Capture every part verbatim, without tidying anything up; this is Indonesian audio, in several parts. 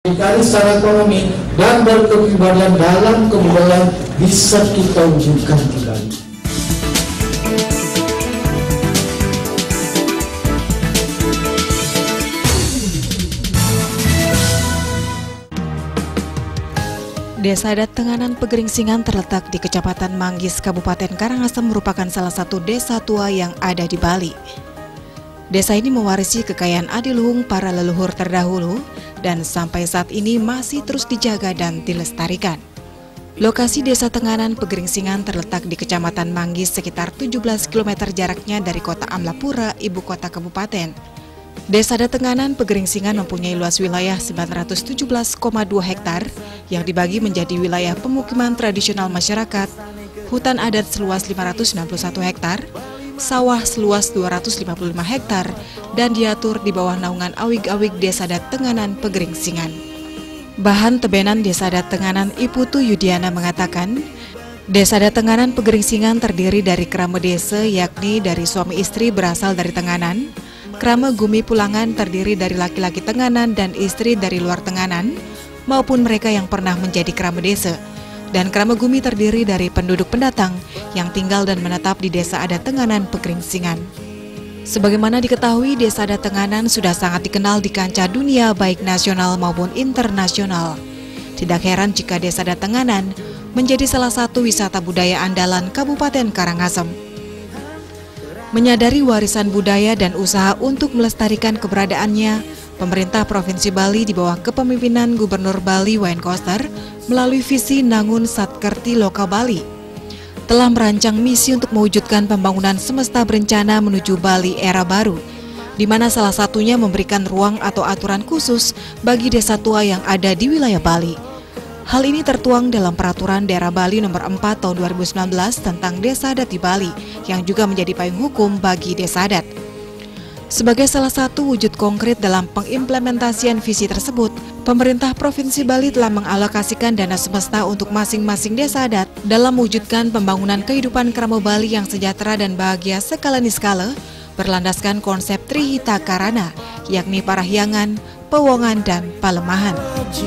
Dikali secara ekonomi dan berkepribadian dalam kebudayaan bisa kita wujudkan kembali. Desa adat Tenganan Pegeringsingan terletak di Kecamatan Manggis, Kabupaten Karangasem merupakan salah satu desa tua yang ada di Bali. Desa ini mewarisi kekayaan adiluhung para leluhur terdahulu dan sampai saat ini masih terus dijaga dan dilestarikan. Lokasi Desa Tenganan Pegeringsingan terletak di Kecamatan Manggis sekitar tujuh belas kilometer jaraknya dari kota Amlapura, ibu kota kabupaten. Desa adat Tenganan Pegeringsingan mempunyai luas wilayah sembilan ratus tujuh belas koma dua hektar yang dibagi menjadi wilayah pemukiman tradisional masyarakat, hutan adat seluas lima ratus enam puluh satu hektar, sawah seluas dua ratus lima puluh lima hektar, dan diatur di bawah naungan awig-awig Desa adat Tenganan Pegeringsingan. Bahan tebenan Desa adat Tenganan Iputu Yudiana mengatakan, Desa adat Tenganan Pegeringsingan terdiri dari krama desa, yakni dari suami istri berasal dari Tenganan, krama gumi pulangan terdiri dari laki-laki Tenganan dan istri dari luar Tenganan, maupun mereka yang pernah menjadi krama desa. Dan krama gumi terdiri dari penduduk pendatang yang tinggal dan menetap di Desa adat Tenganan Pegeringsingan. Sebagaimana diketahui, Desa adat Tenganan sudah sangat dikenal di kancah dunia baik nasional maupun internasional. Tidak heran jika Desa adat Tenganan menjadi salah satu wisata budaya andalan Kabupaten Karangasem. Menyadari warisan budaya dan usaha untuk melestarikan keberadaannya, pemerintah Provinsi Bali di bawah kepemimpinan Gubernur Bali Wayan Koster melalui visi Nangun Satkerti Loka Bali telah merancang misi untuk mewujudkan pembangunan semesta berencana menuju Bali era baru, di mana salah satunya memberikan ruang atau aturan khusus bagi desa tua yang ada di wilayah Bali. Hal ini tertuang dalam Peraturan Daerah Bali Nomor empat Tahun dua ribu sembilan belas tentang Desa Adat di Bali, yang juga menjadi payung hukum bagi desa adat. Sebagai salah satu wujud konkret dalam pengimplementasian visi tersebut, pemerintah Provinsi Bali telah mengalokasikan dana semesta untuk masing-masing desa adat dalam mewujudkan pembangunan kehidupan Kramo Bali yang sejahtera dan bahagia skala niskala, berlandaskan konsep Trihita Karana, yakni Parahyangan, Pewongan, dan Palemahan.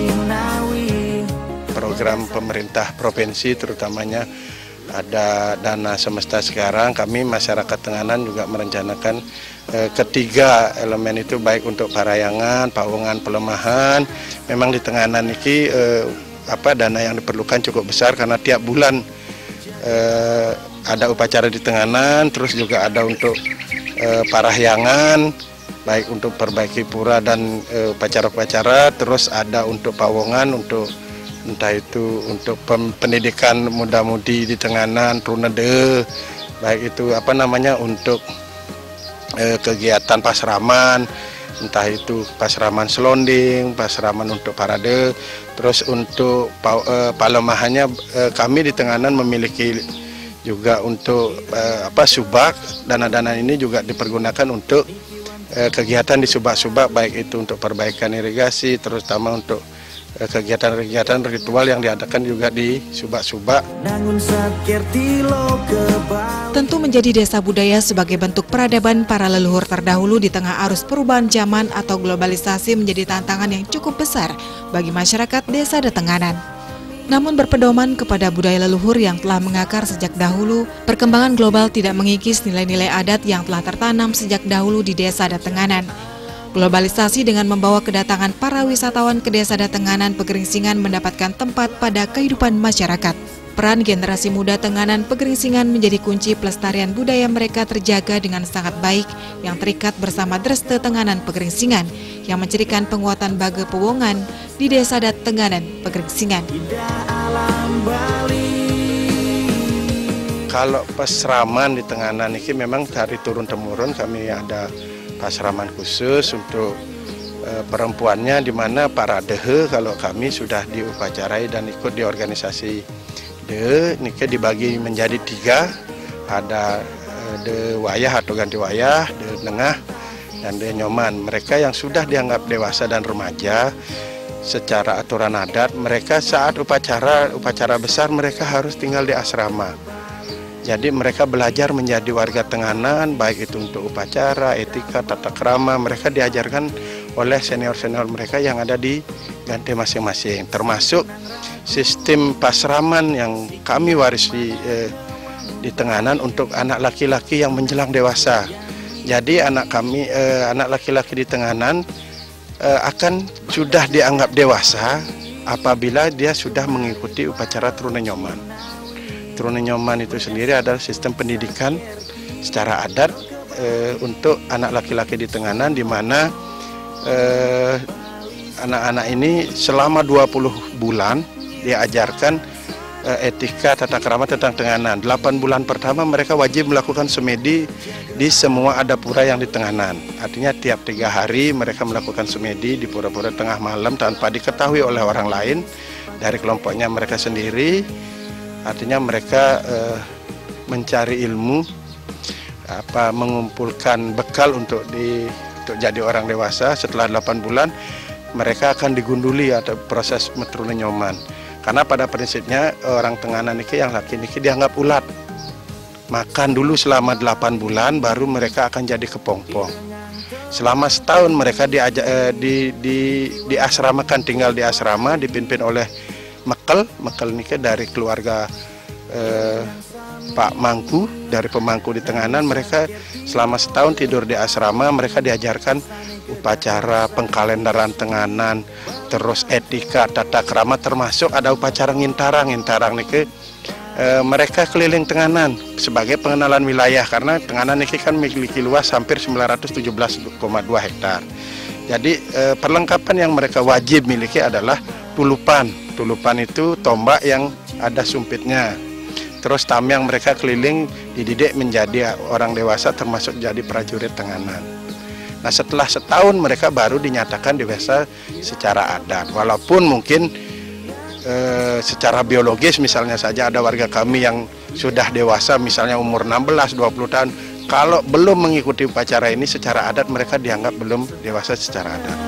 Program pemerintah provinsi terutamanya ada dana semesta sekarang, kami masyarakat Tenganan juga merencanakan eh, ketiga elemen itu, baik untuk Parahyangan, Pawongan, Pelemahan. Memang di Tenganan ini eh, apa dana yang diperlukan cukup besar karena tiap bulan eh, ada upacara di Tenganan, terus juga ada untuk eh, Parahyangan, baik untuk perbaiki pura dan upacara-upacara, terus ada untuk Pawongan untuk entah itu untuk pendidikan muda-mudi di Tenganan, Runede, baik itu apa namanya untuk eh, kegiatan pasraman, entah itu pasraman selonding, pasraman untuk parade, terus untuk eh, Palemahannya eh, kami di Tenganan memiliki juga untuk eh, apa subak, dana-dana ini juga dipergunakan untuk eh, kegiatan di subak-subak, baik itu untuk perbaikan irigasi, terutama untuk kegiatan-kegiatan ritual yang diadakan juga di subak-subak. Tentu menjadi desa budaya sebagai bentuk peradaban para leluhur terdahulu di tengah arus perubahan zaman atau globalisasi menjadi tantangan yang cukup besar bagi masyarakat Desa adat Tenganan. Namun berpedoman kepada budaya leluhur yang telah mengakar sejak dahulu, perkembangan global tidak mengikis nilai-nilai adat yang telah tertanam sejak dahulu di Desa adat Tenganan. Globalisasi dengan membawa kedatangan para wisatawan ke Desa adat Tenganan Pegeringsingan mendapatkan tempat pada kehidupan masyarakat. Peran generasi muda Tenganan Pegeringsingan menjadi kunci pelestarian budaya mereka terjaga dengan sangat baik yang terikat bersama Dreste Tenganan Pegeringsingan yang mencirikan penguatan Bage Pewongan di Desa adat Tenganan Pegeringsingan. Kalau pasraman di Tenganan ini memang dari turun-temurun kami ada pasraman khusus untuk e, perempuannya, di mana para dehe kalau kami sudah diupacarai dan ikut di organisasi dehe, ini dibagi menjadi tiga, ada e, de wayah atau ganti wayah, de nengah, dan de nyoman. Mereka yang sudah dianggap dewasa dan remaja secara aturan adat, mereka saat upacara upacara besar mereka harus tinggal di asrama. Jadi mereka belajar menjadi warga Tenganan, baik itu untuk upacara, etika, tata krama. Mereka diajarkan oleh senior-senior mereka yang ada di Gante masing-masing, termasuk sistem pasraman yang kami warisi eh, di Tenganan untuk anak laki-laki yang menjelang dewasa. Jadi anak kami, eh, anak laki-laki di Tenganan eh, akan sudah dianggap dewasa apabila dia sudah mengikuti upacara Truna Nyoman. Truna Nyoman itu sendiri adalah sistem pendidikan secara adat eh, untuk anak laki-laki di Tenganan, di mana eh, anak-anak ini selama dua puluh bulan diajarkan eh, etika tata krama tentang Tenganan. delapan bulan pertama mereka wajib melakukan semedi di semua adapura yang di Tenganan. Artinya tiap tiga hari mereka melakukan semedi di pura-pura tengah malam tanpa diketahui oleh orang lain dari kelompoknya mereka sendiri. Artinya mereka eh, mencari ilmu, apa mengumpulkan bekal untuk di untuk jadi orang dewasa. Setelah delapan bulan mereka akan digunduli atau proses Truna Nyoman. Karena pada prinsipnya orang Tenganan niki yang laki niki dianggap ulat. Makan dulu selama delapan bulan baru mereka akan jadi kepompong. Selama setahun mereka diajak, eh, di, di, diasramakan, tinggal di asrama dipimpin oleh Mekel. Mekel niki dari keluarga eh, Pak Mangku, dari pemangku di Tenganan. Mereka selama setahun tidur di asrama, mereka diajarkan upacara pengkalendaran Tenganan, terus etika tata krama, termasuk ada upacara ngintarang. Ngintarang niki e, mereka keliling Tenganan sebagai pengenalan wilayah, karena Tenganan niki kan memiliki luas hampir sembilan ratus tujuh belas koma dua hektar. Jadi e, perlengkapan yang mereka wajib miliki adalah tulupan. Tulupan itu tombak yang ada sumpitnya. Terus tamyang mereka keliling dididik menjadi orang dewasa, termasuk jadi prajurit Tenganan. Nah, setelah setahun mereka baru dinyatakan dewasa secara adat. Walaupun mungkin e, secara biologis misalnya saja ada warga kami yang sudah dewasa, misalnya umur enam belas dua puluh tahun, kalau belum mengikuti upacara ini secara adat mereka dianggap belum dewasa secara adat.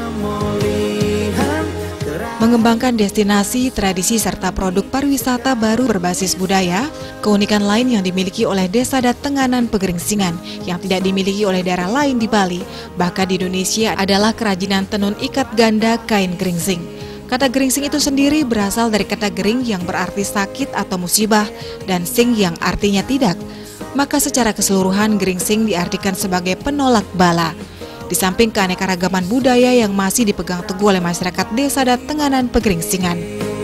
Mengembangkan destinasi, tradisi, serta produk pariwisata baru berbasis budaya, keunikan lain yang dimiliki oleh Desa Adat Tenganan Pegeringsingan yang tidak dimiliki oleh daerah lain di Bali, bahkan di Indonesia, adalah kerajinan tenun ikat ganda kain geringsing. Kata geringsing itu sendiri berasal dari kata gering yang berarti sakit atau musibah, dan sing yang artinya tidak. Maka secara keseluruhan geringsing diartikan sebagai penolak bala. Di samping keanekaragaman budaya yang masih dipegang teguh oleh masyarakat Desa Adat Tenganan Pegeringsingan.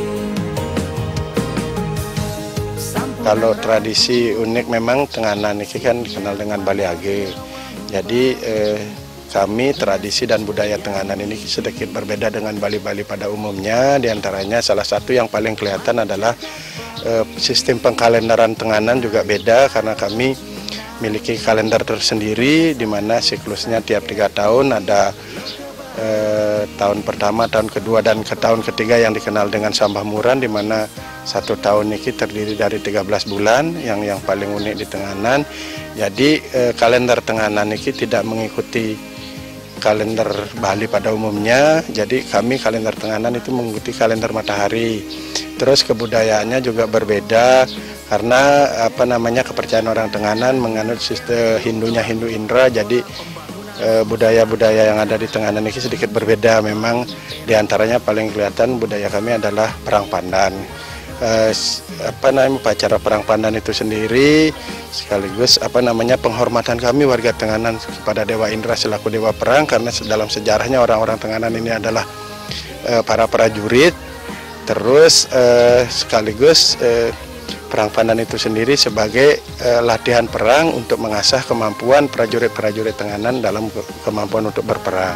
Kalau tradisi unik memang Tenganan ini kan dikenal dengan Bali Age. Jadi eh, kami tradisi dan budaya Tenganan ini sedikit berbeda dengan Bali-Bali pada umumnya. Di antaranya salah satu yang paling kelihatan adalah eh, sistem pengkalendaran Tenganan juga beda, karena kami memiliki kalender tersendiri di mana siklusnya tiap tiga tahun ada eh, tahun pertama, tahun kedua, dan ke tahun ketiga yang dikenal dengan Sambah Muran, di mana satu tahun ini terdiri dari tiga belas bulan yang yang paling unik di Tenganan. Jadi eh, kalender Tenganan ini tidak mengikuti kalender Bali pada umumnya. Jadi kami kalender Tenganan itu mengikuti kalender matahari. Terus kebudayaannya juga berbeda, karena apa namanya kepercayaan orang Tenganan menganut sistem Hindunya Hindu Indra. Jadi budaya-budaya yang ada di Tenganan ini sedikit berbeda. Memang diantaranya paling kelihatan budaya kami adalah perang pandan. Eh, apa namanya upacara perang pandan itu sendiri sekaligus apa namanya penghormatan kami warga Tenganan kepada Dewa Indra selaku dewa perang, karena dalam sejarahnya orang-orang Tenganan ini adalah eh, para prajurit. Terus eh, sekaligus eh, perang pandan itu sendiri sebagai eh, latihan perang untuk mengasah kemampuan prajurit-prajurit Tenganan dalam ke kemampuan untuk berperang.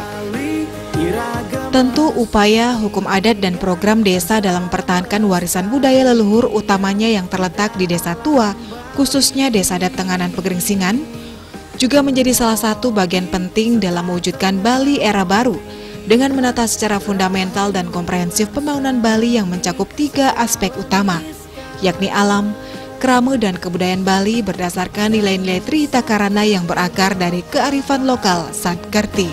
Tentu upaya hukum adat dan program desa dalam mempertahankan warisan budaya leluhur utamanya yang terletak di desa tua, khususnya Desa Adat Tenganan Pegeringsingan, juga menjadi salah satu bagian penting dalam mewujudkan Bali era baru dengan menata secara fundamental dan komprehensif pembangunan Bali yang mencakup tiga aspek utama, yakni alam, krama, dan kebudayaan Bali berdasarkan nilai-nilai Trihita Karana yang berakar dari kearifan lokal Satkerti.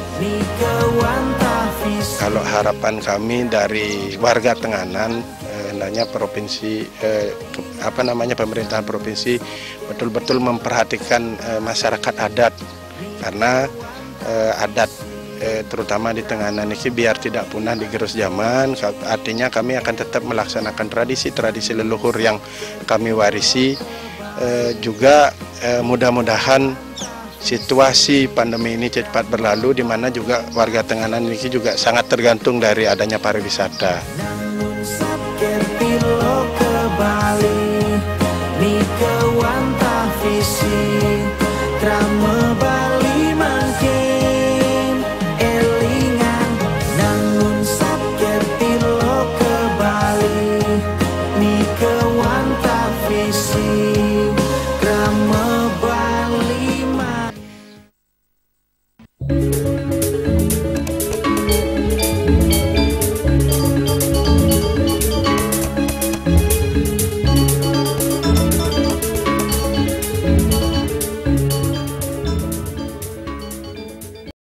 Kalau harapan kami dari warga Tenganan, eh, hendaknya provinsi, eh, ke, apa namanya pemerintahan provinsi betul-betul memperhatikan eh, masyarakat adat, karena eh, adat eh, terutama di Tenganan ini biar tidak punah digerus zaman. Artinya kami akan tetap melaksanakan tradisi-tradisi leluhur yang kami warisi. Eh, juga eh, mudah-mudahan situasi pandemi ini cepat berlalu, di mana juga warga Tenganan ini juga sangat tergantung dari adanya pariwisata. Namun sakit pilo kembali, ni kewantah visi, trama